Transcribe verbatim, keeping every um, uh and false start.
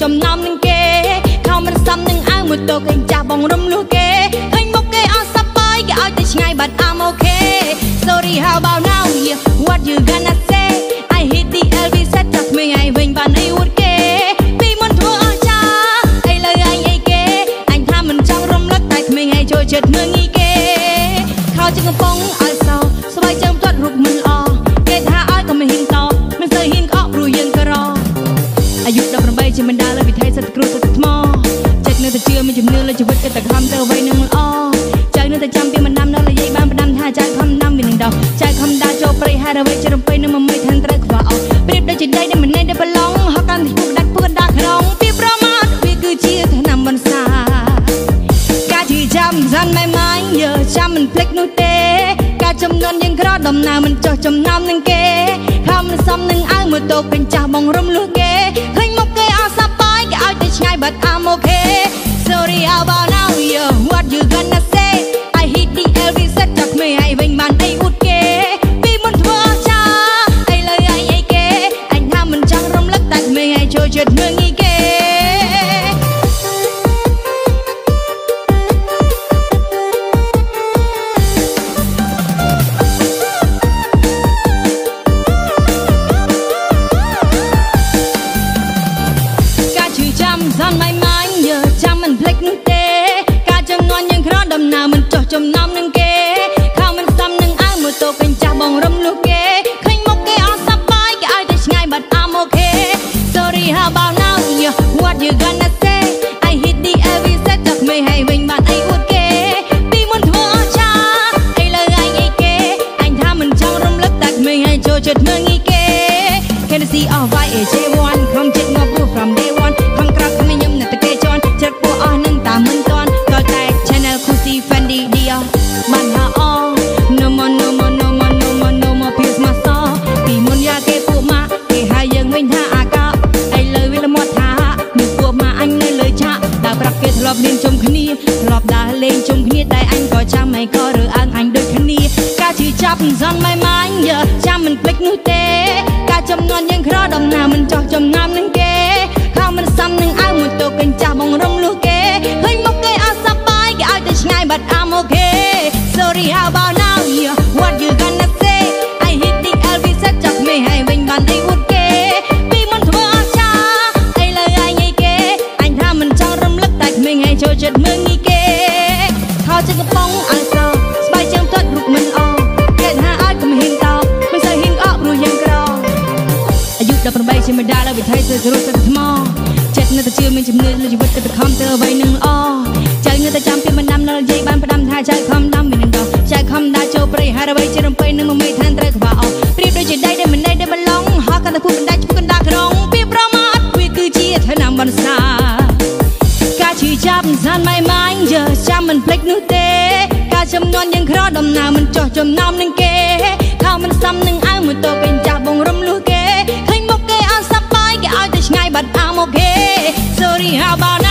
ចំណាំនឹងគេខំមិនសំនឹងអាវមួយតូកេងចាស់បងរំលូគេឃើញមុខគេអត់សប្បាយគេឲ្យទៅឆ្ងាយបាត់ I'm okay sorry how about now yeah what you gonna say I hit the L V set ចាស់ក្មេងឯងវិញបានអីអួតគេពីមុនធ្វើអស់ចាឥឡូវឯងអីគេអញថាមិនចង់រំលឹកតែក្មេងឯងចូលចិត្តមើងីគេខោជើងកំប៉ុងឲ្យសោស្បែកជើងផ្ទាត់រូបមិនល្អគេថាឲ្យក៏មិនហ៊ានតមិនសូវហ៊ានក្អកព្រោះយើងក៏រអាយុដប់ប្រាំបីជាមិនដាល់លើវិថីសិតគ្រូទៅថ្មចិត្តនៅតែជឿមានជំនឿលើជីវិតគេតែខំទៅអ្វីនឹងល្អចៅនៅតែចាំពីមិនដាំដល់និយាយបានផ្ដាំថាចៅខំដាំវានឹងដោះចៅខំដាចូលព្រៃហេតុអ្វីជារំពេញនឹងមួយមីថាត្រូវខ្វះអស់ប្រៀបដូចជាដីដែលមិនណែដែលប្រឡងហកកាន់ទីពុកដាច់ពុកដាក្នុងពីប្រមាថវាគឺជាថ្នាំបន្សាការជឿចាំសាន់មិនម៉ាញ់យើចាំមិនភ្លេចនោះទេការចំនួនយើងក្រដំណើរមិនចោះចំណាំនឹងគេខំមិនសមនឹងឲ្យមួយតូពេញចាស់បងរំលូគេឃើញមុខគេអត់សប្បាយគេឲ្យទៅឆ្ងាយបាត់ I'm okay sorry how about now yeah what you gonna say I hit the L V set ចាស់ក្មេងឲ្យវិញបានអីអួតគេពីមុនធ្វើអស់ចាឥឡូវឯងអីគេអញថាមិនចង់រំលឹកតែក្មេងឲ្យចូលចិត្តមើងីគេសាន់មិនម៉ាញ់យើចាំមិនភ្លេចនោះទេការចំនួនយើងក្រដំណើរមិនចោះចំណាំនឹងគេខំមិនសំនឹងអាវមួយតូពេញចាស់បងរំលូគេឃើញមុខគេអត់សប្បាយគេឲ្យទៅឆ្ងាយបាត់ I'm okay sorry how about now yeah what you gonna say I hit the L V set ចាស់ក្មេងឲ្យវិញបានអីអួតគេពីមុនធ្វើអស់ចាឥឡូវឯងអីគេអញថាមិនចង់រំលឹកតែក្មេងឲ្យចូលចិត្តមើងីគេ Can you see all white A J one ខំចិត្តងាប់ from day one ខាងក្រៅក្មេងខ្ញុំនៅតែគេជន់ចិត្តពួកអស់នឹងតាមមិនទាន់ក៏តែ Channel Kusi Fendi Dia បានថាអ No more no more no more no more no more pierce my soul ពីមុនយ៉ាគេពួកម៉ាក់គេហៅយើងវិញថាអាកោឥឡូវវាល្មត់ថានឹងពួកម៉ាក់អញនៅលើឆាកដើរប្រាប់គេធ្លាប់លេងជុំគ្នាធ្លាប់ដើរលេងជុំគ្នាតែអញក៏ចាំមិនក៏រើអើងអញដូចគ្នាការជឿចាប់មិនសន់មិនម៉ាញ់យើចាំមិនភ្លេចនោះទេការចំនួនយើងក្រដំណើរមិនចោះចំណាំនឹងគេខំមិនសំនឹងអាវមួយតូកេងចាស់បងរំលូគេឃើញមុខគេអត់សប្បាយគេឲ្យទៅឆ្ងាយបាត់ I'm okay sorry how about now yeah what you gonna say I hit the L V set ចាស់មេឲ្យវិញបានអីអួតគេពីមុនធ្វើអស់ចាឥឡូវឯងអីគេអញថាមិនចង់រំលឹកតែក្មេងឲ្យចូលចិត្តមើងីគេខោជើងកំប៉ុងឲ្យសោស្បែកជើងផ្ទាត់រូបមិនអគេថាឲ្យក៏មិនហ៊ានតមិនសូវហ៊ានក្អកព្រោះយើងក្រអាយុដប់ប្រាំបីជាមិនដាល់លើវិថីទៅគ្រូទៅថ្មចិត្តនៅតែជឿមានជំនឿលើជីវិតទៅខំទៅអ្វីនឹងល្អចៅនៅតែចាំពីមិនដាំនៅនិយាយបានផ្ដាំថាចៅខំដាំវានឹងដោះចៅខំដាចូលព្រៃហេតុអ្វីជារំពេញនឹងមួយមីថាត្រូវខ្វះអស់ប្រៀបដូចជាដីដែលមិនណែដែលប្រឡងហកកាន់តែពុកបណ្ដាច់ពុកកណ្ដាក្នុងពីប្រមាថវាគឺជាថ្នាំបន្សាការជឿចាប់សាន់មិនម៉ាញ់យើចាំមិនភ្លេចនោះទេការចំនួនយើងក្រដំណើរមិនចោះចំណាំនឹងគេខំមិនសំនឹងអាវមួយតូពេញចាស់បងរំលូគេឃើញមុខគេអត់សប្បាយគេឲ្យទៅឆ្ងាយបាត់ I'm okay sorry how about